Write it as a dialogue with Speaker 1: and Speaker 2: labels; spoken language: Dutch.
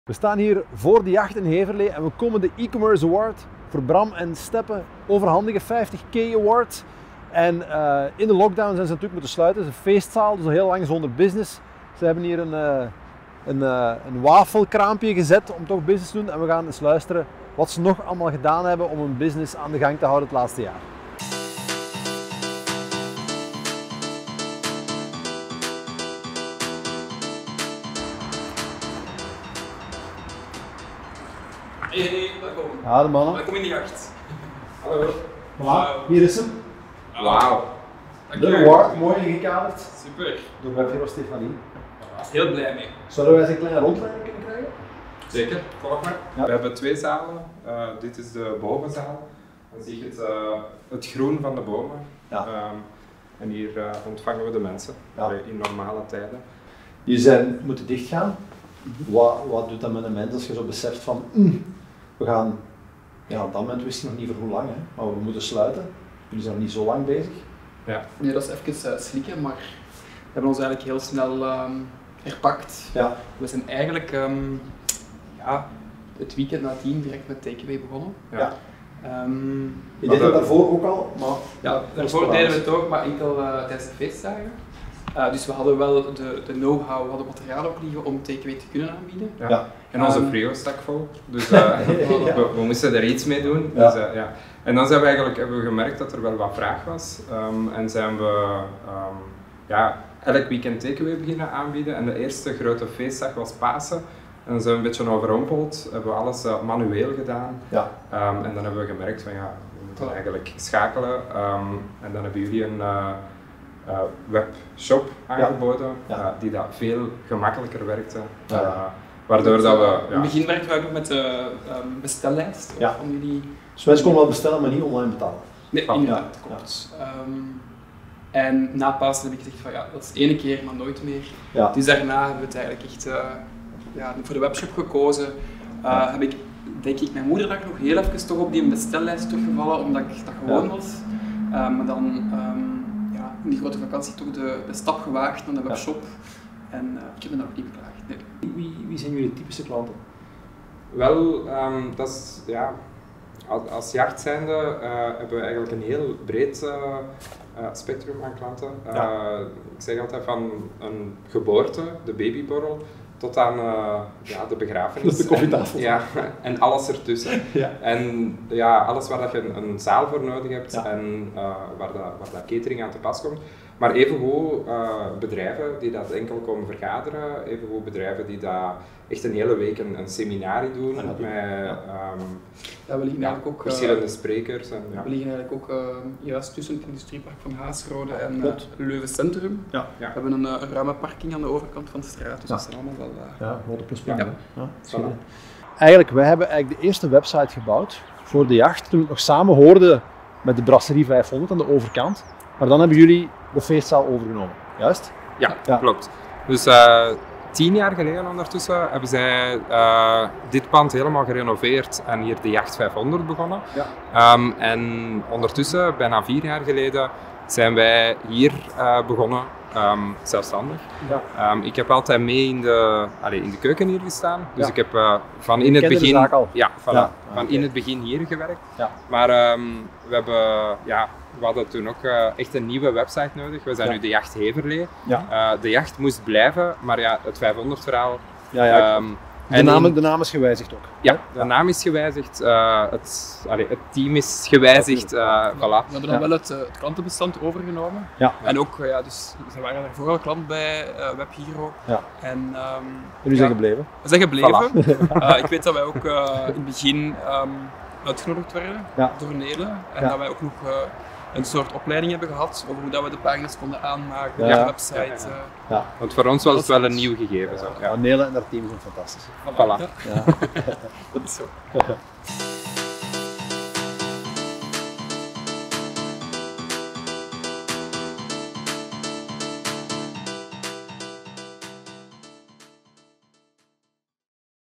Speaker 1: We staan hier voor de jacht in Heverlee en we komen de e-commerce award voor Bram en Steppe overhandigen, 50k award. En in de lockdown zijn ze natuurlijk moeten sluiten. Het is een feestzaal, dus al heel lang zonder business. Ze hebben hier een wafelkraampje gezet om toch business te doen. En we gaan eens luisteren wat ze nog allemaal gedaan hebben om hun business aan de gang te houden het laatste jaar.
Speaker 2: Hey, welkom.
Speaker 1: Ja, de mannen.
Speaker 2: Welkom in de jacht.
Speaker 1: Hallo. Voilà, hier is hem.
Speaker 2: Wauw.
Speaker 1: De award, mooi ingekaderd.
Speaker 2: Super.
Speaker 1: Door webhero Stefanie.
Speaker 2: Heel blij mee.
Speaker 1: Zouden wij eens een kleine rondleiding kunnen krijgen?
Speaker 2: Zeker, volg maar.
Speaker 1: Ja.
Speaker 2: We hebben twee zalen. Dit is de bovenzaal. Dan zie je het groen van de bomen.
Speaker 1: Ja.
Speaker 2: En hier ontvangen we de mensen in normale tijden.
Speaker 1: Die zijn moeten dichtgaan. Wat doet dat met een mens als je zo beseft van we gaan, ja, op dat moment wist je nog niet voor hoe lang, hè, maar we moeten sluiten. Jullie zijn nog niet zo lang bezig.
Speaker 2: Ja.
Speaker 3: Nee, dat is even slikken, maar we hebben ons eigenlijk heel snel herpakt.
Speaker 1: Ja.
Speaker 3: We zijn eigenlijk het weekend nadien direct met takeaway begonnen.
Speaker 1: Ja. Je
Speaker 2: Maar
Speaker 1: deed dat daarvoor ook al, maar
Speaker 3: Ja, daarvoor deden we het ook, maar enkel tijdens de feestdagen. Dus we hadden wel de know-how, we hadden materiaal ook liggen om takeaway te kunnen aanbieden.
Speaker 2: Ja.
Speaker 1: Ja.
Speaker 2: En onze frio stak vol, dus we moesten er iets mee doen. Dus, ja. En dan hebben we gemerkt dat er wel wat vraag was en zijn we elk weekend takeaway beginnen aanbieden. En de eerste grote feestdag was Pasen. En dan zijn we een beetje overrompeld, hebben we alles manueel gedaan.
Speaker 1: Ja.
Speaker 2: En dan hebben we gemerkt van we moeten eigenlijk schakelen. En dan hebben jullie een webshop aangeboden die dat veel gemakkelijker werkte. Waardoor dat we...
Speaker 3: In het begin werkten we ook nog met de bestellijst van jullie.
Speaker 1: Dus mensen konden wel bestellen, maar niet online betalen.
Speaker 3: Nee, inderdaad, klopt. En na Pasen heb ik gezegd van dat is ene keer, maar nooit meer.
Speaker 1: Ja.
Speaker 3: Dus daarna hebben we het eigenlijk echt voor de webshop gekozen. Heb ik, denk ik, mijn moeder nog heel even toch op die bestellijst teruggevallen, omdat ik dat gewoon was. Maar dan in die grote vakantie toch de stap gewaagd naar de webshop. En ik heb me daar ook niet beklaagd. Nee.
Speaker 1: Wie zijn jullie typische klanten?
Speaker 2: Wel, dat is, als jacht zijnde hebben we eigenlijk een heel breed spectrum aan klanten. Ik zeg altijd van een geboorte, de babyborrel, tot aan de begrafenis.
Speaker 1: De koffietafel.
Speaker 2: En alles ertussen.
Speaker 1: Ja.
Speaker 2: En alles waar dat je een zaal voor nodig hebt en waar dat catering aan te pas komt. Maar evengoed bedrijven die dat enkel komen vergaderen, evengoed bedrijven die dat echt een hele week een seminarie doen met
Speaker 3: we liggen eigenlijk ook,
Speaker 2: verschillende sprekers. En,
Speaker 3: we liggen eigenlijk ook juist tussen het industriepark van Haasrode en Leuven Centrum.
Speaker 1: Ja.
Speaker 3: We hebben een ruime parking aan de overkant van de straat, dus dat zijn allemaal wel...
Speaker 1: grote pluspunten. Eigenlijk, wij hebben de eerste website gebouwd voor de jacht, toen we het nog samen hoorden met de Brasserie 500 aan de overkant. Maar dan hebben jullie de feestzaal overgenomen, juist?
Speaker 2: Ja, klopt. Dus 10 jaar geleden ondertussen hebben zij dit pand helemaal gerenoveerd en hier de Jacht 500 begonnen. Ja. En ondertussen, bijna 4 jaar geleden, zijn wij hier begonnen, zelfstandig. Ja. Ik heb altijd mee in de keuken hier gestaan, dus ik heb van in het begin, in het begin hier gewerkt. Ja. Maar we hadden toen ook echt een nieuwe website nodig. We zijn nu de Jacht Heverlee. Ja. De jacht moest blijven, maar het 500 verhaal.
Speaker 1: De naam is gewijzigd ook.
Speaker 2: Ja, de naam is gewijzigd, het team is gewijzigd, voilà.
Speaker 3: We hebben dan wel het klantenbestand overgenomen. Ja. En ook, dus ze waren daarvoor al klant bij WebHero. Ja. En,
Speaker 1: jullie zijn gebleven?
Speaker 3: We zijn gebleven. Voilà. Ik weet dat wij ook in het begin uitgenodigd werden door Nelen. En dat wij ook nog een soort opleiding hebben gehad over hoe dat we de pagina's konden aanmaken, de website.
Speaker 2: Want voor ons was het wel een nieuw gegeven. Zo.
Speaker 1: Nelen en haar team zijn fantastisch.
Speaker 2: Voilà.
Speaker 3: Dat is zo.